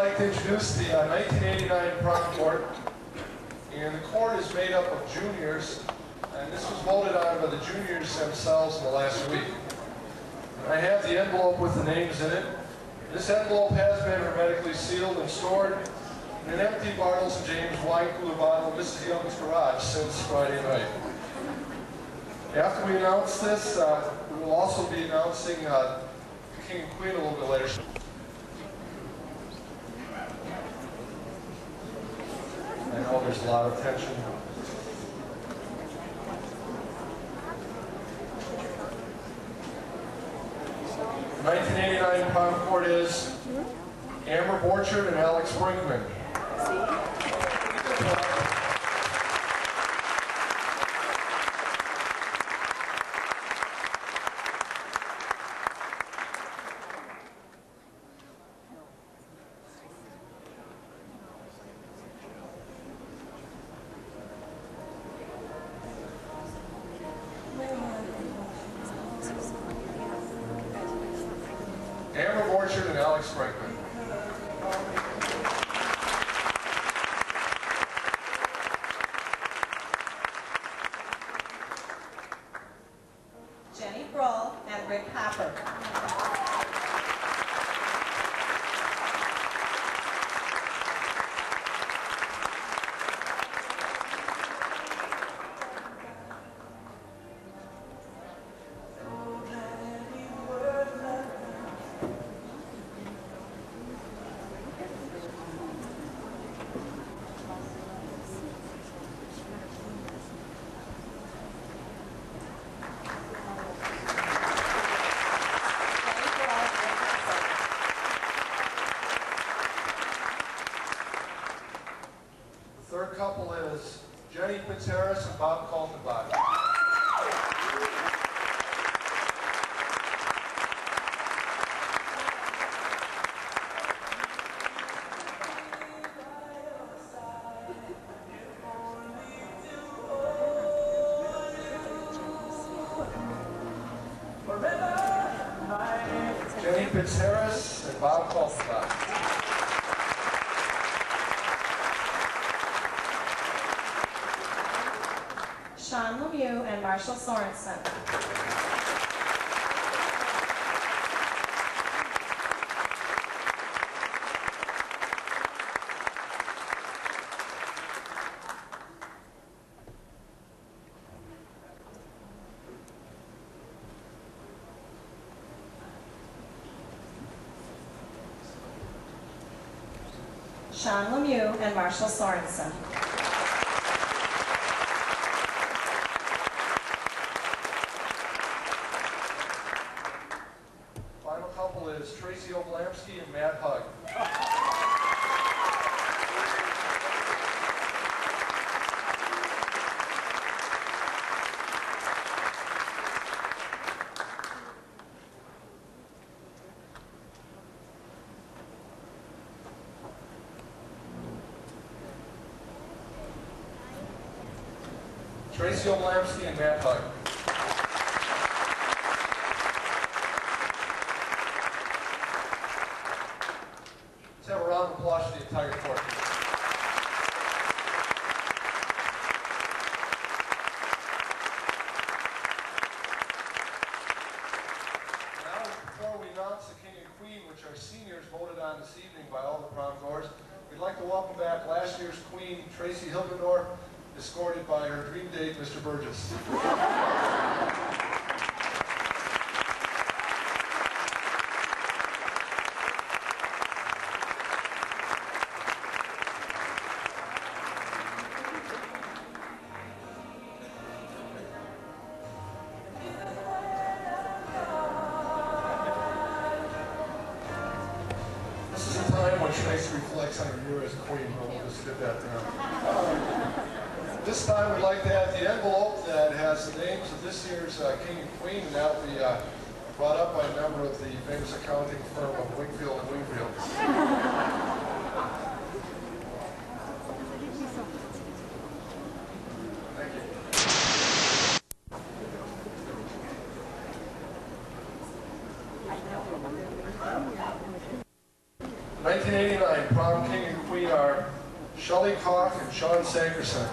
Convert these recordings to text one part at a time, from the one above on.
like to introduce the 1989 prom court. And the court is made up of juniors, and this was voted on by the juniors themselves in the last week. And I have the envelope with the names in it. This envelope has been hermetically sealed and stored in an empty Bartles and James wine cooler bottle in Mrs. Young's garage since Friday night. After we announce this, we will also be announcing the King and Queen a little bit later. I know there's a lot of tension. The 1989 prom court is Amber Borchard and Alex Brinkman. Amber Borchard and Alex Brinkman. Jenny Broll and Rick Hopper. Third couple is Jenny Pitteris and Bob Kaltenbach. Jenny Pitteris and Bob Kaltenbach. Sean Lemieux and Marshall Sorensen. Sean Lemieux and Marshall Sorensen. Final couple is Tracy Oblamsky and Matt Hugg. Tracy Oblamsky and Matt Hugg. Let's have a round of applause for the entire court. Now, before we announce the King and Queen, which our seniors voted on this evening by all the prom goers, we'd like to welcome back last year's Queen, Tracy Hilgendorf, escorted by her dream date, Mr. Burgess. This is a time when Tracy reflects on her year as Queen, but we'll just get that down. This time we'd like to have the envelope that has the names of this year's King and Queen, and that will be brought up by a member of the famous accounting firm of Wingfield and Wingfield. Thank you. 1989 prom king and queen are Shelley Koch and Sean Sankerson.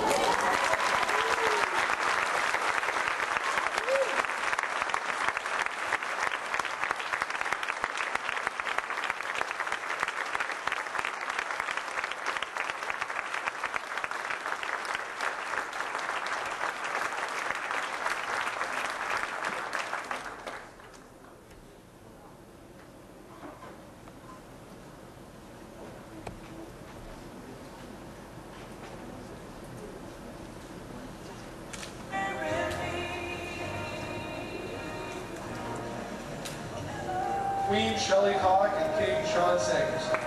Queen Shelley Koch and King Sean Sankerson.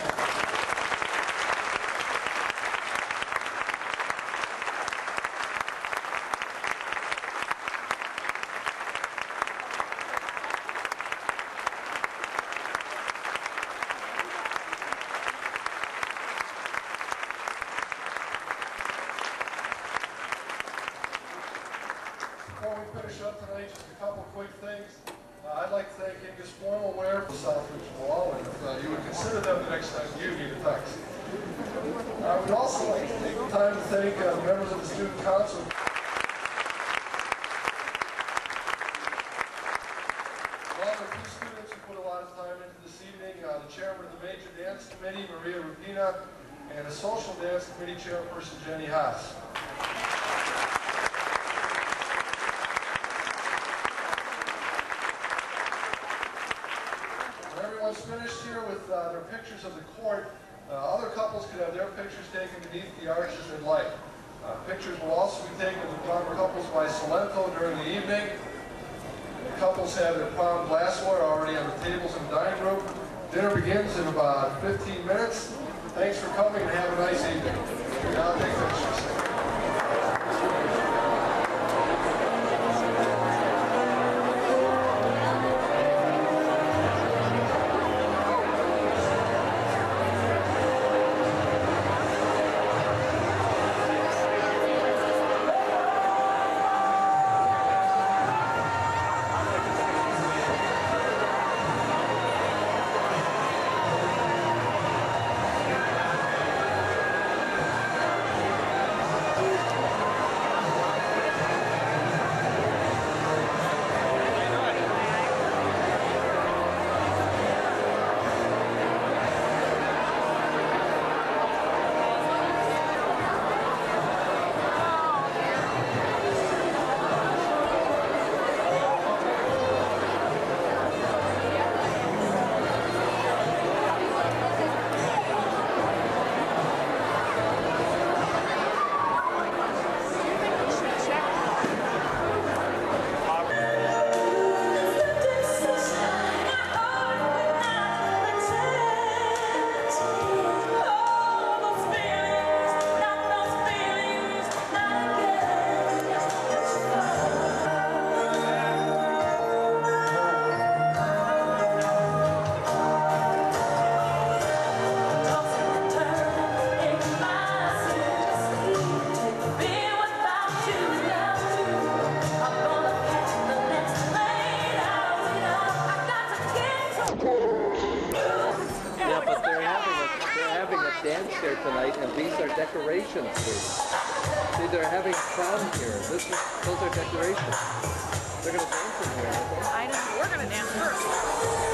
Before we finish up tonight, just a couple quick things. I'd like to thank Ingus Formal Wear for Southridge Wall, and if you would consider them the next time you need a tux. I would also like to take the time to thank members of the Student Council. Along with two students who put a lot of time into this evening, the chairman of the Major Dance Committee, Maria Rupina, and the Social Dance Committee chairperson, Jenny Haas. Everyone's finished here with their pictures of the court. Other couples could have their pictures taken beneath the arches in light. Pictures will also be taken with prom couples by Salento during the evening. The couples have their prom glassware already on the tables in the dining room. Dinner begins in about 15 minutes. Thanks for coming and have a nice evening. Now take pictures. Dance here tonight, and these are decorations. See, they're having prom here. Those are decorations. They're going to dance in here, aren't they? We're going to dance first.